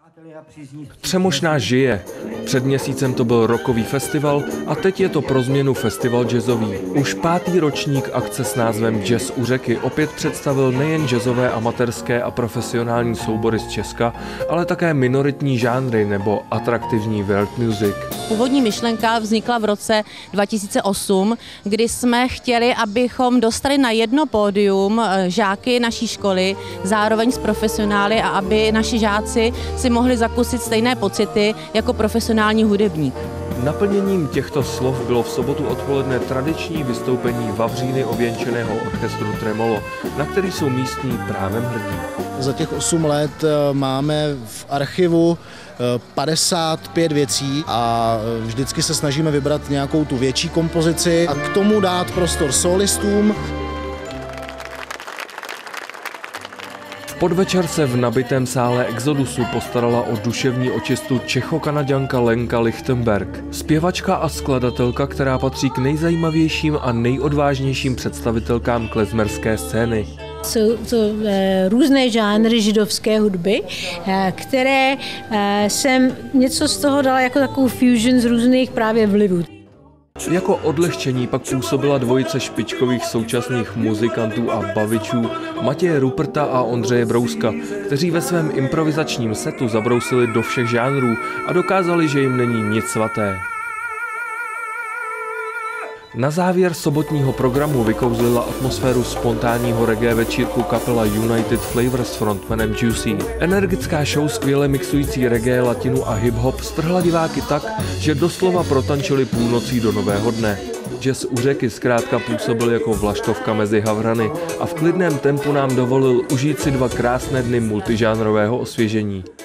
Třemošná žije. Před měsícem to byl rockový festival a teď je to pro změnu festival jazzový. Už 5. ročník akce s názvem Jazz u řeky opět představil nejen jazzové, amatérské a profesionální soubory z Česka, ale také minoritní žánry nebo atraktivní world music. Původní myšlenka vznikla v roce 2008, kdy jsme chtěli, abychom dostali na jedno pódium žáky naší školy, zároveň s profesionály a aby naši žáci si mohli zakusit stejné pocity jako profesionální hudebník. Naplněním těchto slov bylo v sobotu odpoledne tradiční vystoupení Vavříny ověnčeného orchestru Tremolo, na který jsou místní právem hrdí. Za těch 8 let máme v archivu 55 věcí a vždycky se snažíme vybrat nějakou tu větší kompozici a k tomu dát prostor solistům. V podvečer se v nabitém sále Exodusu postarala o duševní očistu Čecho-Kanaďanka Lenka Lichtenberg. Zpěvačka a skladatelka, která patří k nejzajímavějším a nejodvážnějším představitelkám klezmerské scény. Jsou to různé žánry židovské hudby, které jsem něco z toho dala jako takovou fusion z různých právě vlivů. Jako odlehčení pak působila dvojice špičkových současných muzikantů a bavičů Matěje Ruperta a Ondřeje Brouska, kteří ve svém improvizačním setu zabrousili do všech žánrů a dokázali, že jim není nic svaté. Na závěr sobotního programu vykouzlila atmosféru spontánního reggae večírku kapela United Flavors s frontmanem Juicy. Energická show skvěle mixující reggae, latinu a hip-hop strhla diváky tak, že doslova protančili půlnocí do nového dne. Jazz u řeky zkrátka působil jako vlaštovka mezi havrany a v klidném tempu nám dovolil užít si 2 krásné dny multižánrového osvěžení.